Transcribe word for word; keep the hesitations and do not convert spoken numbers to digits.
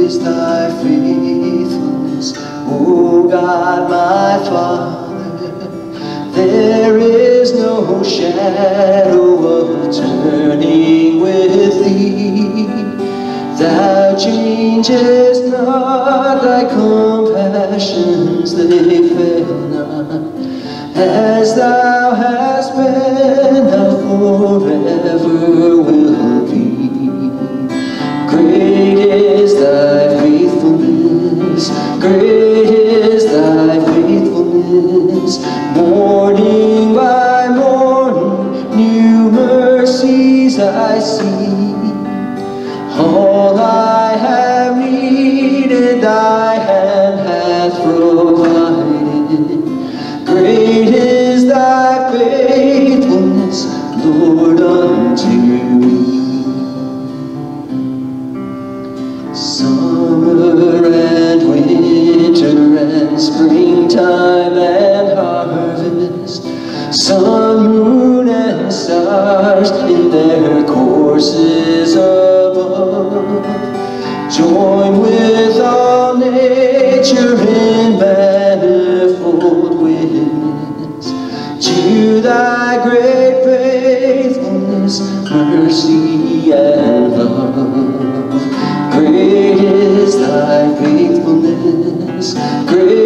is thy faithfulness, O God my Father. There is no shadow of turning with thee. Thou changest not, thy compassions they fail not. As thou hast been, thou forever will be. Great is thy faithfulness, great is thy faithfulness. Morning by morning, new mercies I see. All I have needed, thy hand hath provided. Great is thy faithfulness, Lord, unto me. Summer and winter and springtime and harvest, sun, moon, and stars in their courses above, join with all nature in manifold witness to thy great faithfulness, mercy, and love. Great is thy faithfulness, great